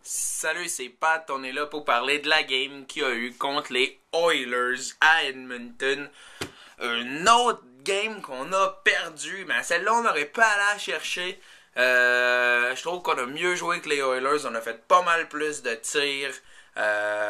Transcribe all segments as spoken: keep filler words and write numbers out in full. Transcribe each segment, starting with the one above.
Salut, c'est Pat, on est là pour parler de la game qu'il y a eu contre les Oilers à Edmonton. Une autre game qu'on a perdue, mais celle-là on n'aurait pas à la chercher. Euh, je trouve qu'on a mieux joué que les Oilers, on a fait pas mal plus de tirs. Euh...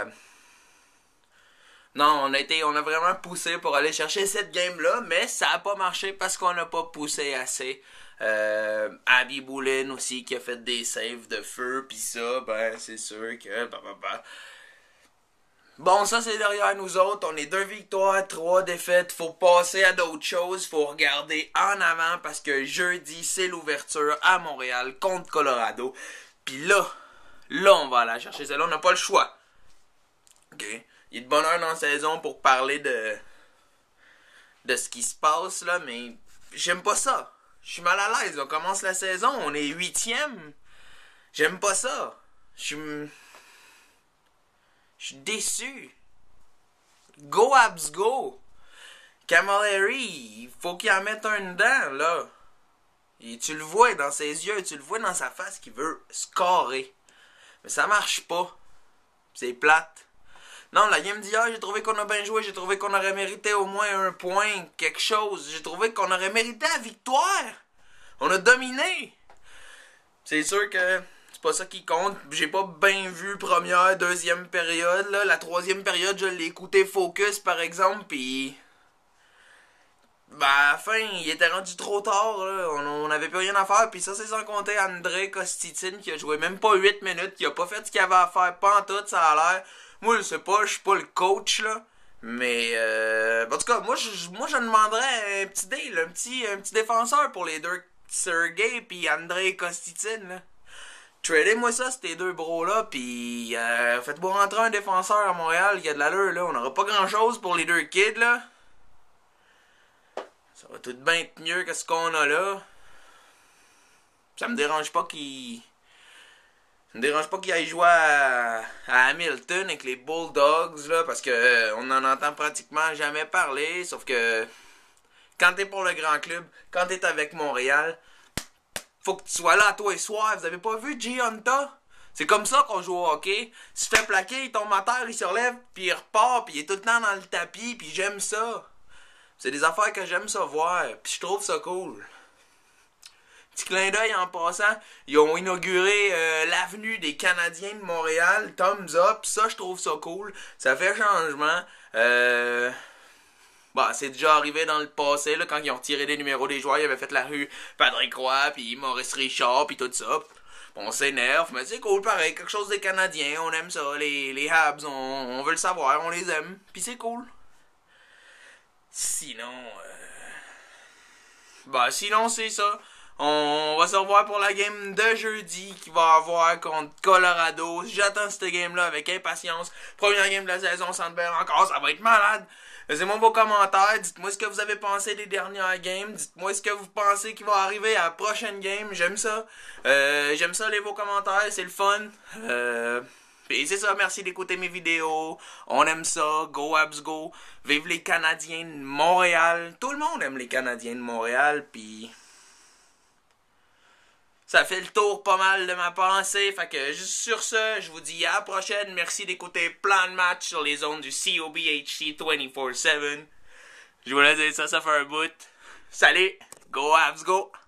Non, on a été, on a vraiment poussé pour aller chercher cette game-là, mais ça a pas marché parce qu'on n'a pas poussé assez. Euh, Abby Boulin aussi qui a fait des saves de feu, pis ça, ben c'est sûr que... Bah, bah, bah. Bon, ça c'est derrière nous autres, on est deux victoires, trois défaites, faut passer à d'autres choses, faut regarder en avant parce que jeudi c'est l'ouverture à Montréal contre Colorado. Pis là, là on va aller chercher celle-là, on n'a pas le choix. Ok? Il y a de bonne heure dans la saison pour parler de de ce qui se passe là, mais j'aime pas ça. Je suis mal à l'aise, on commence la saison, on est huitième. J'aime pas ça. Je suis... Je suis déçu. Go Habs go. Camilleri, il faut qu'il en mette un dedans, là. Et tu le vois dans ses yeux, tu le vois dans sa face qu'il veut scorer. Mais ça marche pas. C'est plate. Non, la game d'hier, j'ai trouvé qu'on a bien joué, j'ai trouvé qu'on aurait mérité au moins un point, quelque chose. J'ai trouvé qu'on aurait mérité la victoire. On a dominé. C'est sûr que c'est pas ça qui compte. J'ai pas bien vu première, deuxième période. Là. La troisième période, je l'ai écouté focus, par exemple, puis... Ben, à la fin, il était rendu trop tard, là. On, on avait plus rien à faire, puis ça, c'est sans compter Andrei Kostitine, qui a joué même pas huit minutes, qui a pas fait ce qu'il avait à faire, pas en tout, ça a l'air... Moi, je sais pas, je suis pas le coach, là. Mais, euh... en tout cas, moi, je, moi, je demanderais un petit deal, un petit, un petit défenseur pour les deux, Sergei pis Andrei Kostitine, là. Tradez-moi ça, ces deux bros-là, pis euh, faites-moi rentrer un défenseur à Montréal qui a de l'allure, là. On n'aura pas grand-chose pour les deux kids, là. Ça va tout bien être mieux que ce qu'on a là. Ça me dérange pas qu'il... Ça me dérange pas qu'il aille jouer à, à Hamilton avec les Bulldogs, là, parce que euh, on en entend pratiquement jamais parler, sauf que quand t'es pour le grand club, quand t'es avec Montréal, faut que tu sois là tous les soirs. Vous avez pas vu Gianta? C'est comme ça qu'on joue au hockey. Il se fait plaquer, il tombe à terre, il se relève, puis il repart, puis il est tout le temps dans le tapis, puis j'aime ça. C'est des affaires que j'aime ça voir, puis je trouve ça cool. Petit clin d'œil en passant, ils ont inauguré euh, l'avenue des Canadiens de Montréal, thumbs up, ça je trouve ça cool, ça fait changement. Euh... Bah, c'est déjà arrivé dans le passé, là, quand ils ont retiré des numéros des joueurs, ils avaient fait la rue Patrick Roy, puis Maurice Richard, puis tout ça. On s'énerve, mais c'est cool pareil, quelque chose des Canadiens, on aime ça, les, les Habs, on, on veut le savoir, on les aime, puis c'est cool. Sinon, euh... bah sinon c'est ça. On va se revoir pour la game de jeudi qui va avoir contre Colorado. J'attends cette game-là avec impatience. Première game de la saison, Centre Bell encore, ça va être malade. Laissez-moi vos commentaires, dites-moi ce que vous avez pensé des dernières games, dites-moi ce que vous pensez qui va arriver à la prochaine game, j'aime ça. Euh, j'aime ça les vos commentaires, c'est le fun. Euh... Et c'est ça, merci d'écouter mes vidéos. On aime ça, go Habs go. Vive les Canadiens de Montréal. Tout le monde aime les Canadiens de Montréal, puis... Ça fait le tour pas mal de ma pensée, fait que juste sur ce, je vous dis à la prochaine, merci d'écouter Plan de Match sur les ondes du C O B H C vingt-quatre sept. Je vous laisse dire ça, ça fait un bout. Salut, go Habs go!